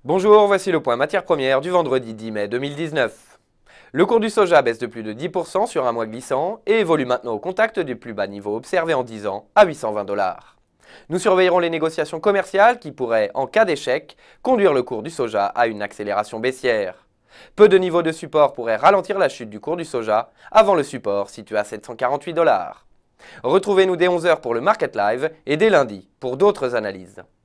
Bonjour, voici le point matières premières du vendredi 10 mai 2019. Le cours du soja baisse de plus de 10% sur un mois glissant et évolue maintenant au contact des plus bas niveaux observés en 10 ans à 820 $. Nous surveillerons les négociations commerciales qui pourraient, en cas d'échec, conduire le cours du soja à une accélération baissière. Peu de niveaux de support pourraient ralentir la chute du cours du soja avant le support situé à 748 $. Retrouvez-nous dès 11 h pour le Market Live et dès lundi pour d'autres analyses.